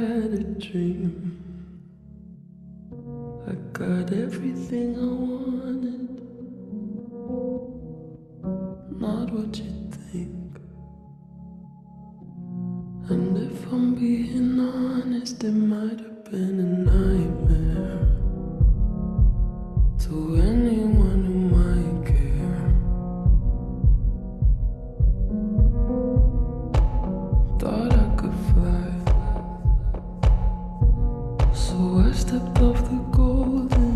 had a dream. I got everything I wanted, not what you think. And if I'm being honest, it might have been a nightmare to anyone who might care. Thought I could fly, so I stepped off the golden.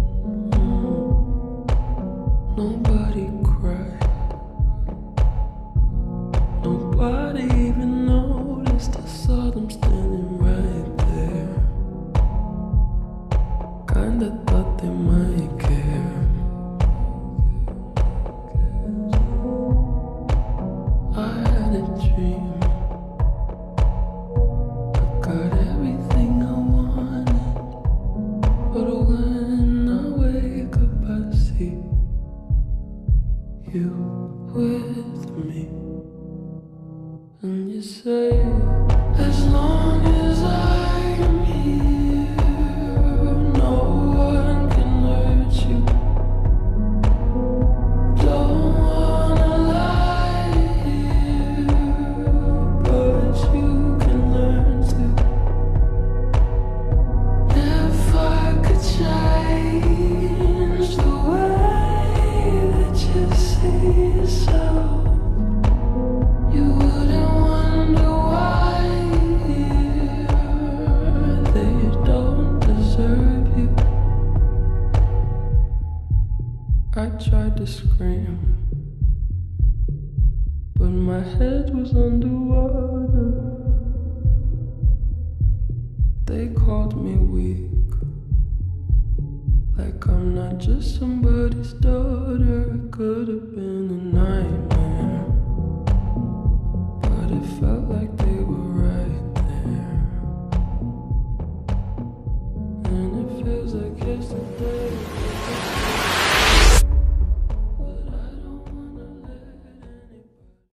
Nobody cried, nobody even noticed. I saw them standing right there. Kinda thought they might care. I had a dream. I got everything I wanted, but when I wake up I see you with me. And you say, as long as I'm here, no one can hurt you. Don't wanna lie here, but you can learn to. If I could change the way that you see yourself, you wouldn't wonder why they don't deserve you. I tried to scream, but my head was underwater. They called me weak, like I'm not just somebody's daughter. It could have been a nightmare.